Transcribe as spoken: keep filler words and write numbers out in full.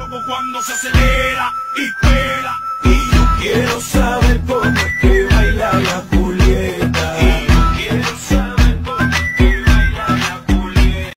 loco cuando se acelera y pega. Y yo quiero ser